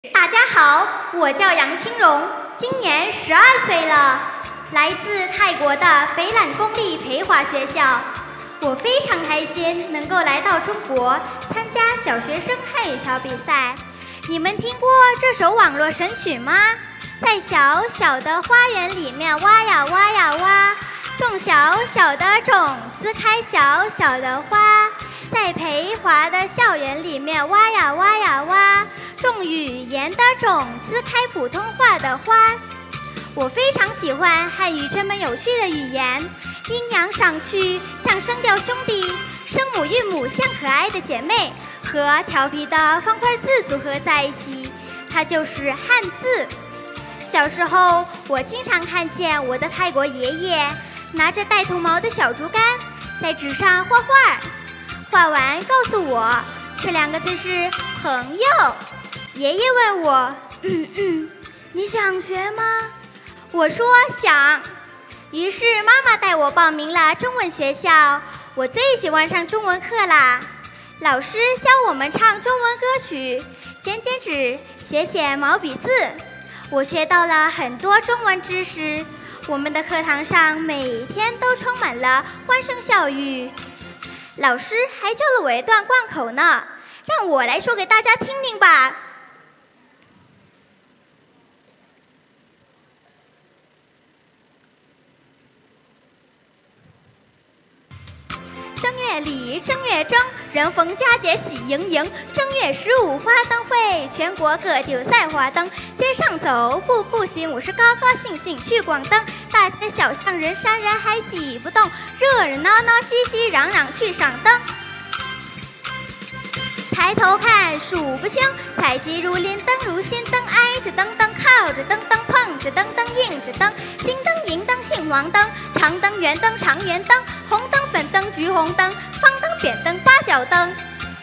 大家好，我叫杨清荣，今年12岁了，来自泰国的北榄公立培华学校。我非常开心能够来到中国参加小学生汉语桥比赛。你们听过这首网络神曲吗？在小小的花园里面挖呀挖呀挖，种小小的种子开小小的花，在培华的校园里面挖呀挖呀挖，种语言的种子开普通话的花。我非常喜欢汉语这门有趣的语言，阴阳上去像声调兄弟，声母韵母像可爱的姐妹，和调皮的方块字组合在一起，它就是汉字。小时候我经常看见我的泰国爷爷拿着带头毛的小竹竿在纸上画画，画完告诉我这2个字是朋友。爷爷问我你想学吗？我说想。于是妈妈带我报名了中文学校，我最喜欢上中文课啦。老师教我们唱中文歌曲，剪剪纸，写写毛笔字，我学到了很多中文知识。我们的课堂上每天都充满了欢声笑语，老师还教了我一段贯口呢，让我来说给大家听听吧。正月里正月正，人逢佳节喜盈盈。正月15花灯会，全国各地有赛花灯。街上走，步步行，我是高高兴兴去逛灯。大街小巷人山人海挤不动，热热闹闹熙熙攘攘去赏灯。抬头看数不清，采集如林灯如新灯，挨着灯灯靠着灯灯，碰着灯灯映着灯，金灯银灯杏黄灯，长灯圆灯长圆灯，红灯粉灯橘红灯，方灯扁灯八角灯。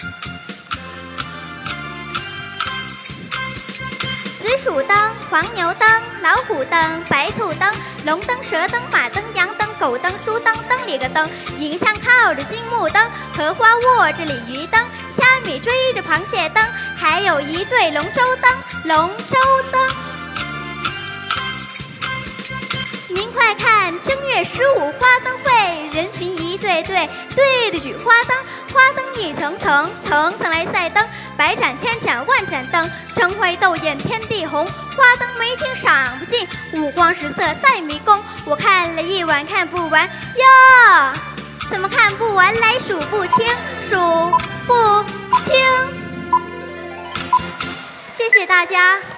紫薯灯黄牛灯老虎灯白兔灯，龙灯蛇灯马灯羊灯狗灯猪灯灯里个灯，银香靠着金木灯，荷花握着鲤鱼灯，虾米追着螃蟹灯，还有一对龙舟灯龙舟灯。您快看，正月15花灯会，人群一对对，对着举花灯，花灯一层层，层层来赛灯，百盏千盏万盏灯，争辉斗艳天地红，花灯美景赏不尽，五光十色赛迷宫。我看了一晚看不完哟，怎么看不完来数不清，数不清。谢谢大家。